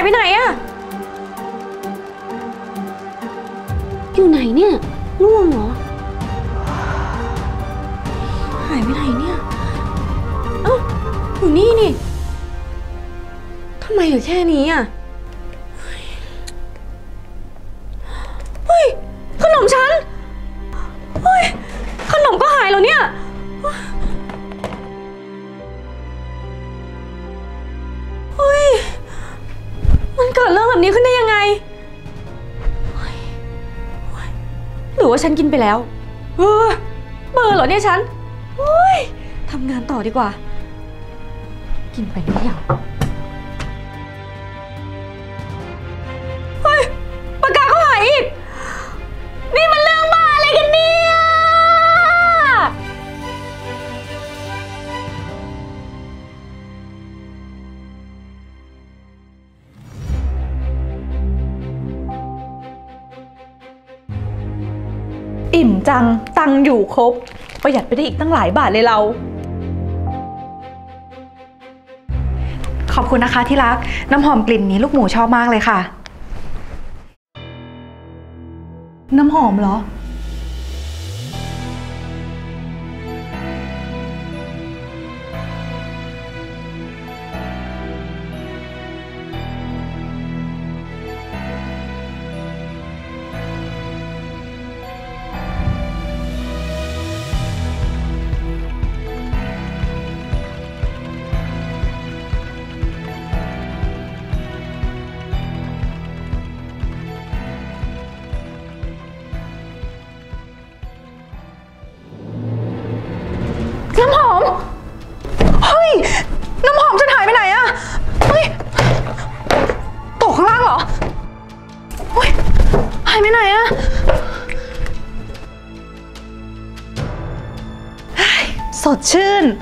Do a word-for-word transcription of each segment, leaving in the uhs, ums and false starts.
ไปไหนอะอยู่ไหนเนี่ยง่วงเหรอหายไปไหนเนี่ยเอ้าอยู่นี่นี่ทำไมเหลือแค่นี้อะเฮ้ยขนมฉันเฮ้ยขนมก็หายแล้วเนี่ยเฮ้ยมันเกิดเรื่องแบบนี้ขึ้นได้ยังไงหรือว่าฉันกินไปแล้วเออเบอร์เหรอเนี่ยฉันเฮ้ยทำงานต่อดีกว่ากินไปหรือยังเฮ้ยปากกาก็หายอีกนี่มันเรื่องบ้าอะไรกันเนี่ยอิ่มจังตังอยู่ครบประหยัดไปได้อีกตั้งหลายบาทเลยเราขอบคุณนะคะที่รักน้ำหอมกลิ่นนี้ลูกหมูชอบมากเลยค่ะน้ำหอมเหรอน้ำหอมเฮ้ยน้ำหอมฉันหายไปไหนอะเฮ้ยตกข้างล่างเหรอเฮ้ยหายไปไหนอะสดชื่น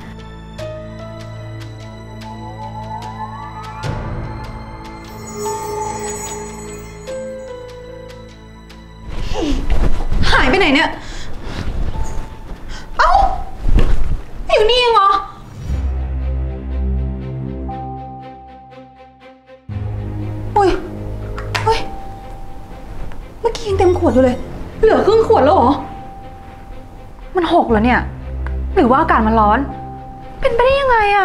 หายไปไหนเนี่ยเอ้าอยู่นี่เองเหรออุ้ยเฮ้ยเมื่อกี้ยังเต็มขวดอยู่เลยเหลือครึ่งขวดแล้วเหรอมันหกแล้วเนี่ยหรือว่าอากาศมันร้อนเป็นไปได้ยังไงอะ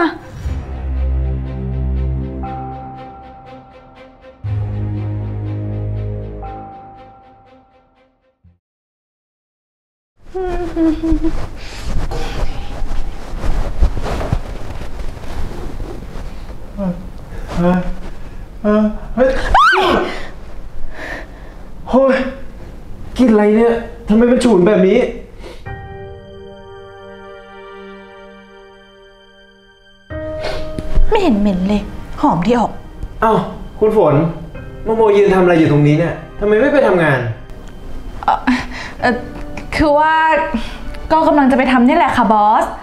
เออเออเฮ้ยโอ้ยกินอะไรเนี่ยทำไมมันฉุนแบบนี้ไม่เห็นเหม็นเลยหอมที่ออกอ้าวคุณฝนโมโมยืนทำอะไรอยู่ตรงนี้เนี่ยทำไมไม่ไปทำงานเออเออคือว่าก็กำลังจะไปทำนี่แหละค่ะบอส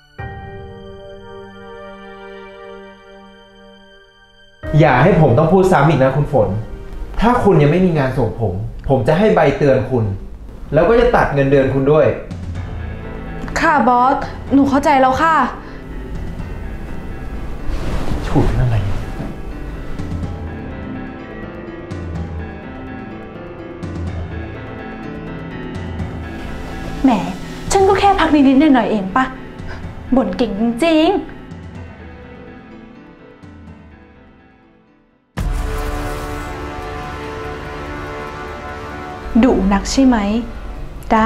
อย่าให้ผมต้องพูดซ้ำอีกนะคุณฝนถ้าคุณยังไม่มีงานส่งผมผมจะให้ใบเตือนคุณแล้วก็จะตัดเงินเดือนคุณด้วยค่ะบอสหนูเข้าใจแล้วค่ะฉุนอะไรแหมฉันก็แค่พักนิดๆหน่อยๆเองปะบ่นเก่งจริงๆดุนักใช่ไหมได้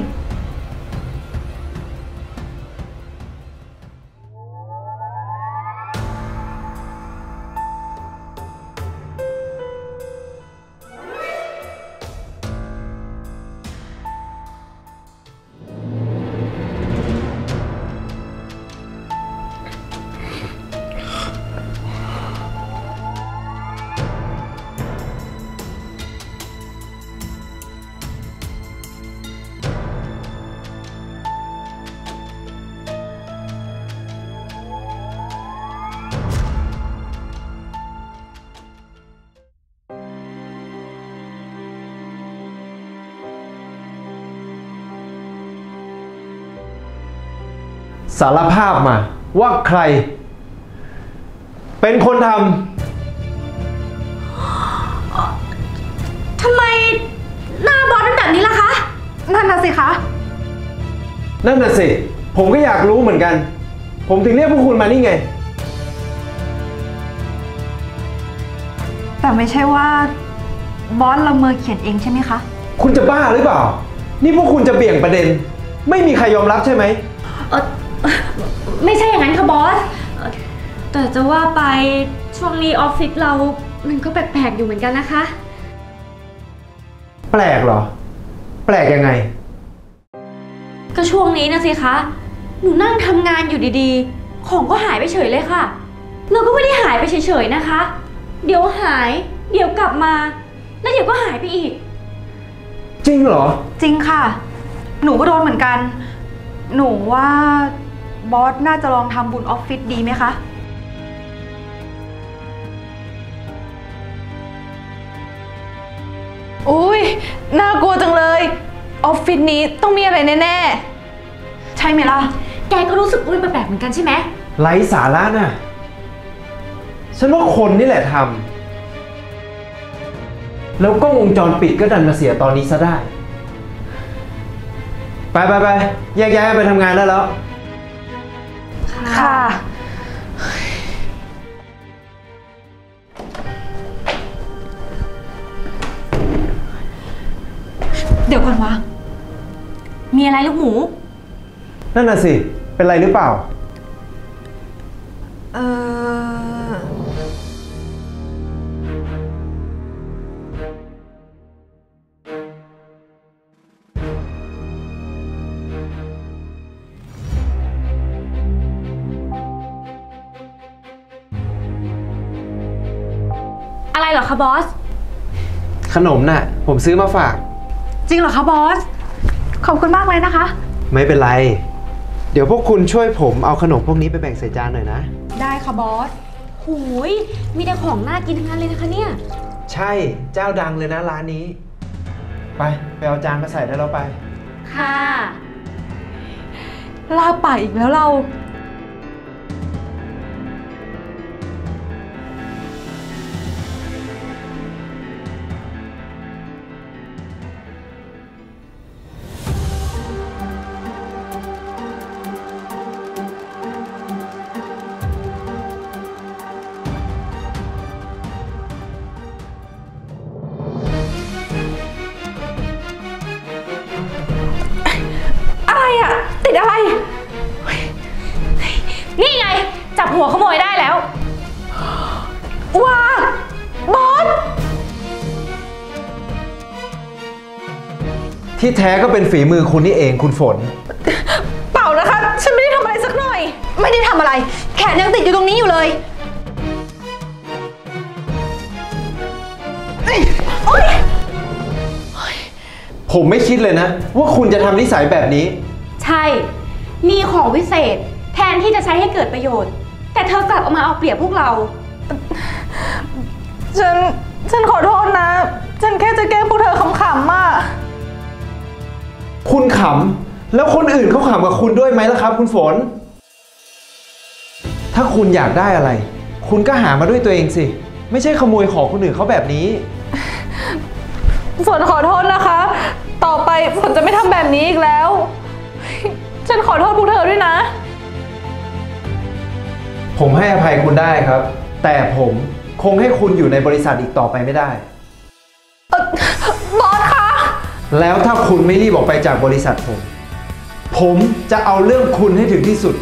สารภาพมาว่าใครเป็นคนทสิคะนั่นน่ะสิ ผมก็อยากรู้เหมือนกัน ผมถึงเรียกพวกคุณมานี่ไงแต่ไม่ใช่ว่าบอสละเมอเขียนเองใช่ไหมคะคุณจะบ้าหรือเปล่า นี่พวกคุณจะเบี่ยงประเด็น ไม่มีใครยอมรับใช่ไหมเออไม่ใช่อย่างนั้นค่ะบอสเอ่อแต่จะว่าไปช่วงนี้ออฟฟิศเรามันก็แปลกๆอยู่เหมือนกันนะคะแปลกเหรอ แปลกยังไงก็ช่วงนี้นะสิคะ หนูนั่งทำงานอยู่ดีๆ ของก็หายไปเฉยเลยค่ะ เราก็ไม่ได้หายไปเฉยๆนะคะ เดี๋ยวหาย เดี๋ยวกลับมา แล้วเดี๋ยวก็หายไปอีกจริงเหรอจริงค่ะ หนูก็โดนเหมือนกัน หนูว่าบอสน่าจะลองทำบุญออฟฟิศดีไหมคะอุ้ยน่ากลัวจังเลยออฟฟิศนี้ต้องมีอะไรแน่ๆใช่ไหมล่ะแกก็รู้สึกว่ามันแปลกๆเหมือนกันใช่ไหมไร้สาระน่ะ ฉันว่าคนนี่แหละทำ แล้วกล้องวงจรปิดก็ดันมาเสียตอนนี้ซะได้ ไปไปไปแยกย้ายกันไปทำงานได้แล้วค่ะเดี๋ยวก่อนวะมีอะไรลูกหมูนั่นน่ะสิ เป็นไรหรือเปล่าเอออะไรเหรอคะบอสขนมน่ะ ผมซื้อมาฝากจริงเหรอคะบอส ขอบคุณมากเลยนะคะไม่เป็นไร เดี๋ยวพวกคุณช่วยผมเอาขนมพวกนี้ไปแบ่งใส่จานหน่อยนะได้ค่ะบอสหูย มีแต่ของน่ากินทั้งนั้นเลยนะคะเนี่ยใช่ เจ้าดังเลยนะร้านนี้ ไป ไปเอาจานมาใส่ได้แล้วไปค่ะลาป่าอีกแล้วเรา อะไรอ่ะ ติดอะไรนี่ไง จับหัวขโมยได้แล้วว้าบอสที่แท้ก็เป็นฝีมือคุณนี่เองคุณฝนเปล่านะคะ ฉันไม่ได้ทำอะไรสักหน่อยไม่ได้ทำอะไร แขนยังติดอยู่ตรงนี้อยู่เลยผมไม่คิดเลยนะ ว่าคุณจะทำนิสัยแบบนี้ใช่ มีของวิเศษ แทนที่จะใช้ให้เกิดประโยชน์ แต่เธอกลับเอามาเอาเปรียบพวกเราฉัน ฉันขอโทษนะ ฉันแค่จะแกล้งพวกเธอขำๆอ่ะคุณขำ แล้วคนอื่นเขาขำกับคุณด้วยไหมล่ะครับ คุณฝน ถ้าคุณอยากได้อะไร คุณก็หามาด้วยตัวเองสิ ไม่ใช่ขโมยของคนอื่นเขาแบบนี้ฝนขอโทษนะคะ ต่อไปฝนจะไม่ทำแบบนี้อีกแล้ว ฉันขอโทษพวกเธอด้วยนะผมให้อภัยคุณได้ครับ แต่ผมคงให้คุณอยู่ในบริษัทอีกต่อไปไม่ได้บอสคะแล้วถ้าคุณไม่รีบออกไปจากบริษัทผม ผมจะเอาเรื่องคุณให้ถึงที่สุด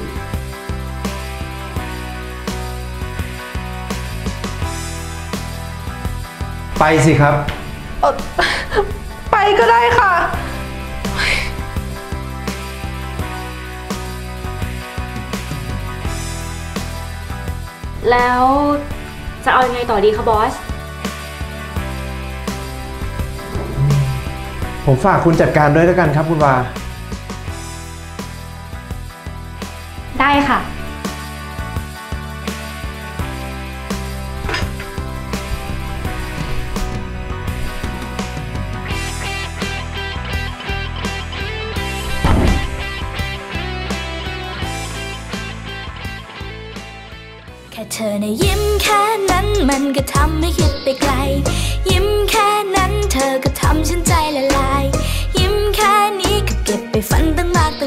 ไปสิครับเอ่อไปก็ได้ค่ะแล้วจะเอายังไงต่อดีคะบอสผมฝากคุณจัดการด้วยแล้วกันครับคุณวาได้ค่ะแค่เธอในะยิ้มแค่นั้นมันก็ทำให้คิดไปไกล ยิ้มแค่นั้นเธอก็ทำฉันใจละลาย ยิ้มแค่นี้ก็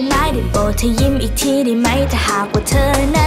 ดอกไม้ได้โปรดเธอยิ้มอีกทีได้ไหมถ้าหากว่าเธอนั้น